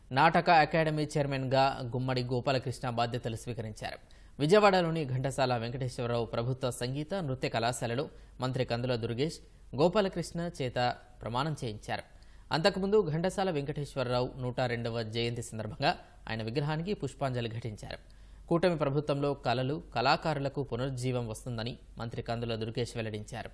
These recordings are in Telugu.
నాటక అకాడమీ చైర్మన్గా గుమ్మడి గోపాలకృష్ణ బాధ్యతలు స్వీకరించారు. విజయవాడలోని ఘంటసాల వెంకటేశ్వరరావు ప్రభుత్వ సంగీత నృత్య కళాశాలలో మంత్రి కందుల దుర్గేష్ గోపాలకృష్ణ చేత ప్రమాణం చేయించారు. అంతకుముందు ఘంటసాల వెంకటేశ్వరరావు 102వ జయంతి సందర్భంగా ఆయన విగ్రహానికి పుష్పాంజలి ఘటించారు. కూటమి ప్రభుత్వంలో కళలు, కళాకారులకు పునరుజ్జీవం వస్తుందని మంత్రి కందుల దుర్గేష్ వెల్లడించారు.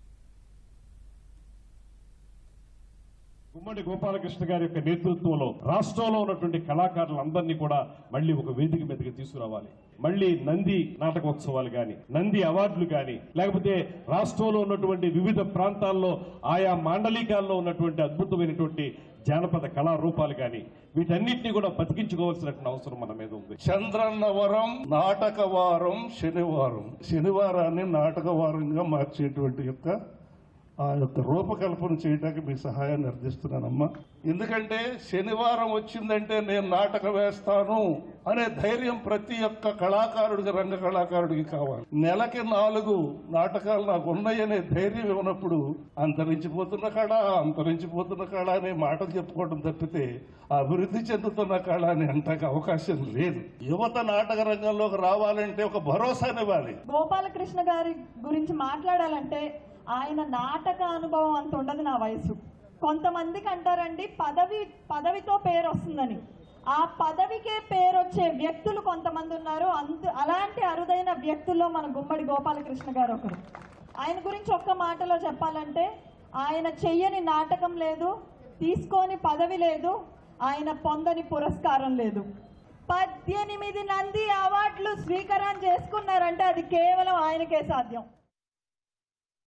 గుమ్మడి గోపాలకృష్ణ గారి యొక్క నేతృత్వంలో రాష్ట్రంలో ఉన్నటువంటి కళాకారులందరినీ కూడా మళ్లీ ఒక వేదిక మీదకి తీసుకురావాలి. మళ్లీ నంది నాటకోత్సవాలు గాని, నంది అవార్డులు గాని, లేకపోతే రాష్ట్రంలో ఉన్నటువంటి వివిధ ప్రాంతాల్లో ఆయా మాండలికాల్లో ఉన్నటువంటి అద్భుతమైనటువంటి జానపద కళారూపాలు గాని, వీటన్నిటినీ కూడా బతికించుకోవాల్సినటువంటి అవసరం మన మీద ఉంది. చంద్రన్నవరం నాటక వారం శనివారాన్ని నాటక వారంగా మార్చేటువంటి యొక్క ఆ యొక్క రూపకల్పన చేయడానికి మీ సహాయాన్ని అర్థిస్తున్నానమ్మా. ఎందుకంటే శనివారం వచ్చిందంటే నేను నాటకం వేస్తాను అనే ధైర్యం ప్రతి ఒక్క కళాకారుడికి, రంగ కళాకారుడికి కావాలి. నెలకి 4 నాటకాలు నాకు ఉన్నాయనే ధైర్యం ఇవ్వనప్పుడు అంతరించిపోతున్న కళ అనే మాటలు చెప్పుకోవడం తప్పితే అభివృద్ధి చెందుతున్న కళ అని అంటానికి అవకాశం లేదు. యువత నాటక రంగంలోకి రావాలంటే ఒక భరోసానివ్వాలి. గోపాలకృష్ణ గారి గురించి మాట్లాడాలంటే ఆయన నాటక అనుభవం అంత ఉండదు నా వయసు. కొంతమందికి అంటారండి పదవితో పేరు వస్తుందని. ఆ పదవికే పేరు వచ్చే వ్యక్తులు కొంతమంది ఉన్నారు. అలాంటి అరుదైన వ్యక్తుల్లో మన గుమ్మడి గోపాలకృష్ణ గారు ఒకరు. ఆయన గురించి ఒక్క మాటలో చెప్పాలంటే ఆయన చెయ్యని నాటకం లేదు, తీసుకోని పదవి లేదు, ఆయన పొందని పురస్కారం లేదు. 18 నంది అవార్డులు స్వీకారం చేసుకున్నారంటే అది కేవలం ఆయనకే సాధ్యం.